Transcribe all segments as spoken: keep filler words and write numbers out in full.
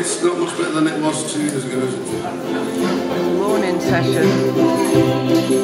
It's not much better than it was two years ago, is it? Morning session.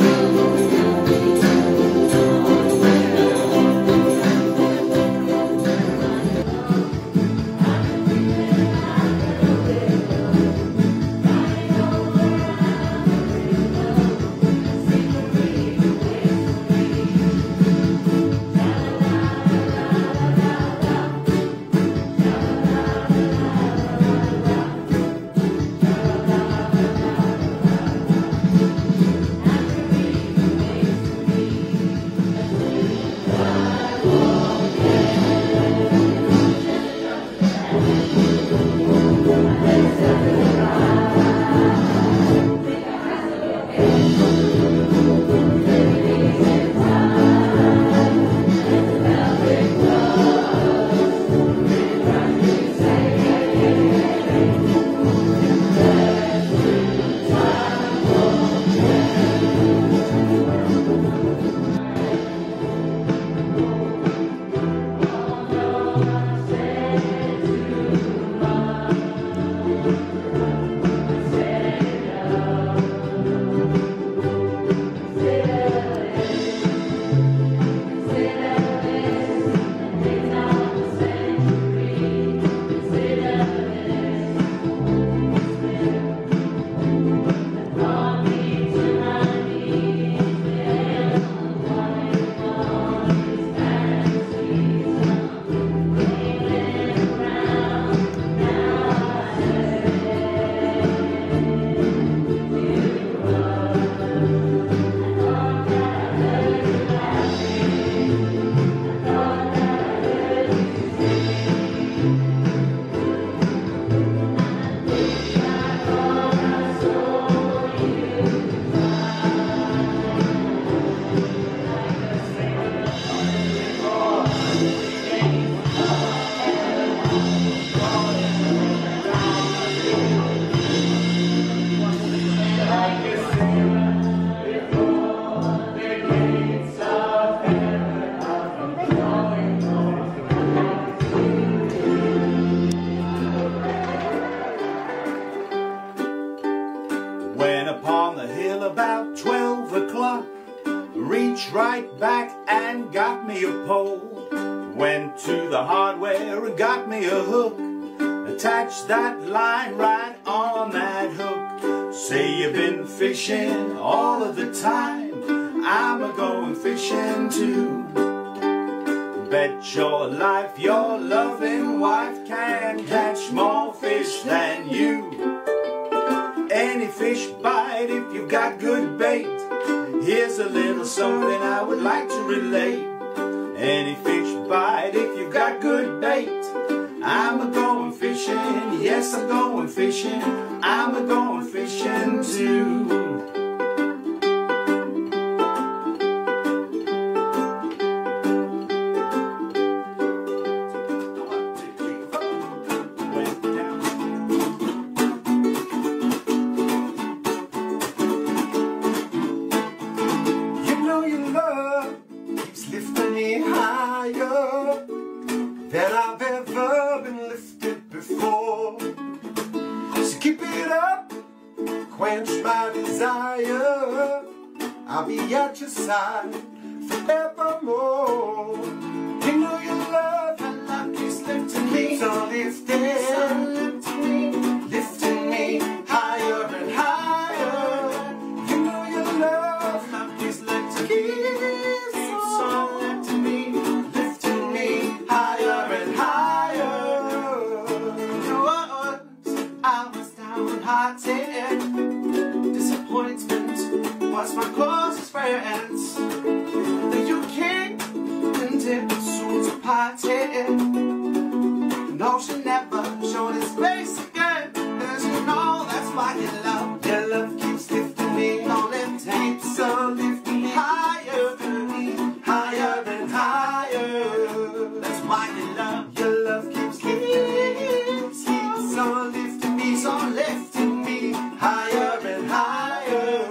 When upon the hill about twelve o'clock, reached right back and got me a pole. Went to the hardware and got me a hook, attached that line right on that hook. Say you've been fishing all of the time, I'm a-going fishing too. Bet your life your loving wife can catch more fish than you. Any fish bite if you've got good bait. Here's a little something I would like to relate. Any fish bite if you've got good bait. I'm a-going fishing, yes I'm going fishing, I'm a-going fishing too. Than I've ever been lifted before. So keep it up, quench my desire. I'll be at your side forevermore. You know your love, and love keeps lifting me. So lifting, so lifting me, lifting me higher and higher. You know your love, love keeps lifting me. So lifting me, lifting me higher and higher. I was downhearted, disappointment was my closest friends. The Uke intended soon to party. No, she never showed his face again. Cause you know that's why you love. Your love keeps lifting me, no lifting, so lifting me higher than me, higher and higher. That's why you love. Your love keeps lifting me, keeps on lifting me, so lifting me higher and higher.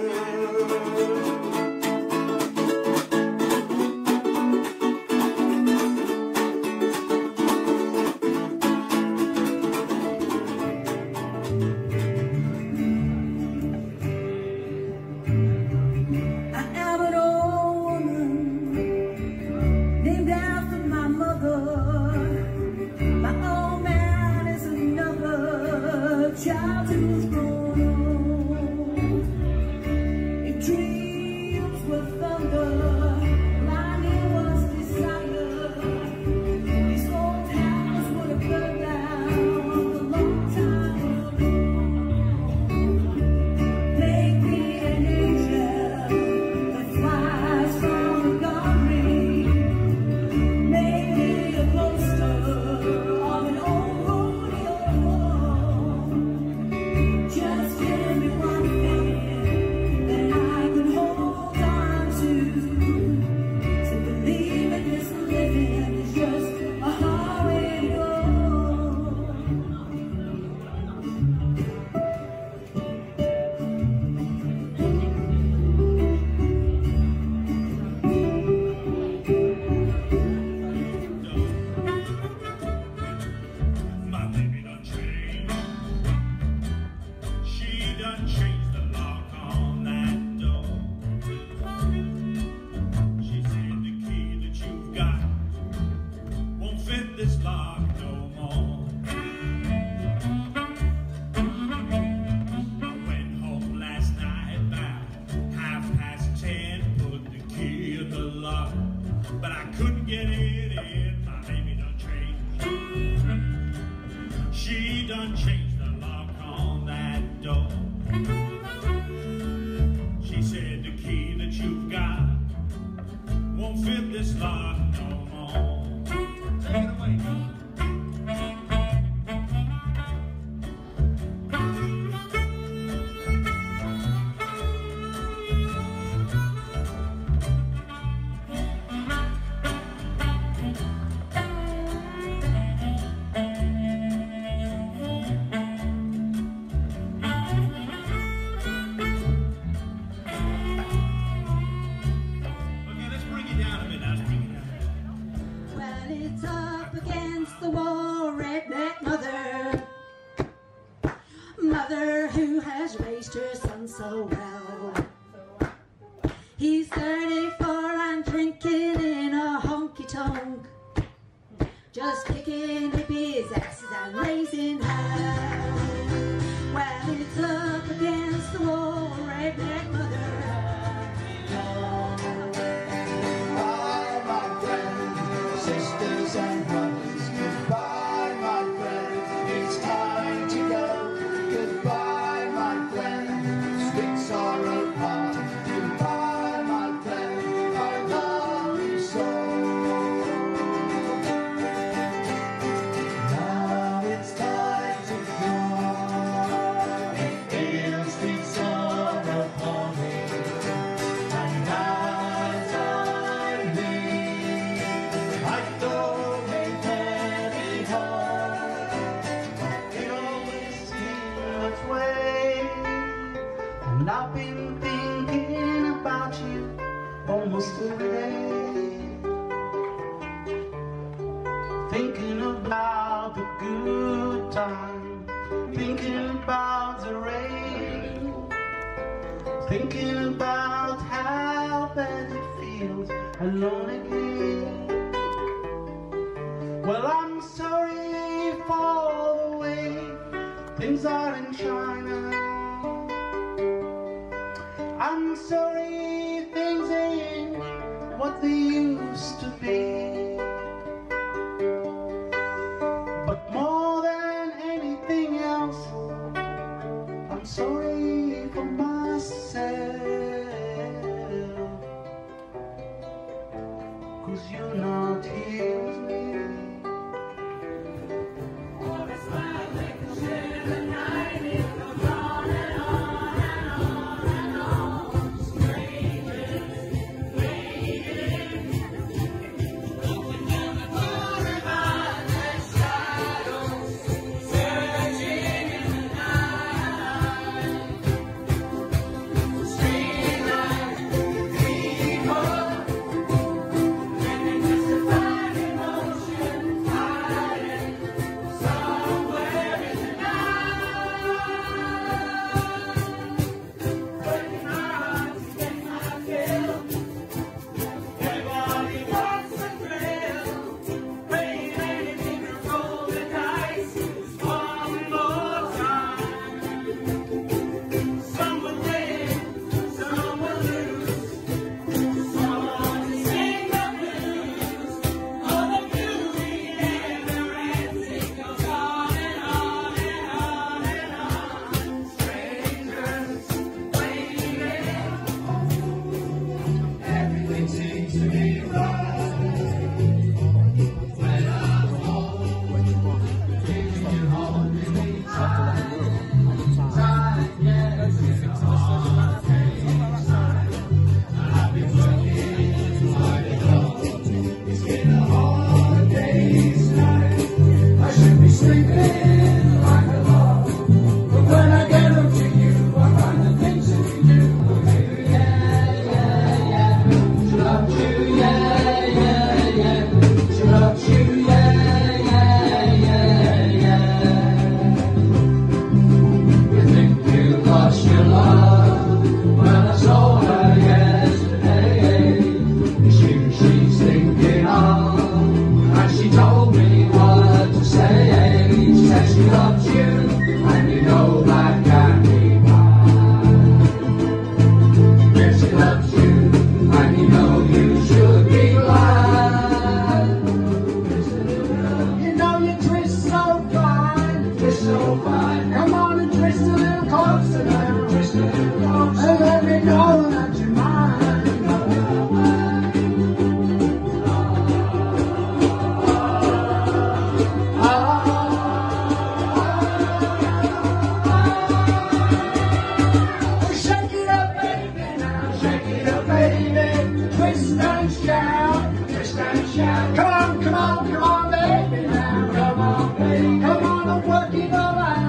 Shake it up, baby. Twist and shout, twist and shout. Come on, come on, come on, baby now. Come on, baby. Come on and work it all out.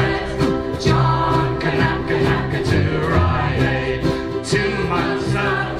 Two months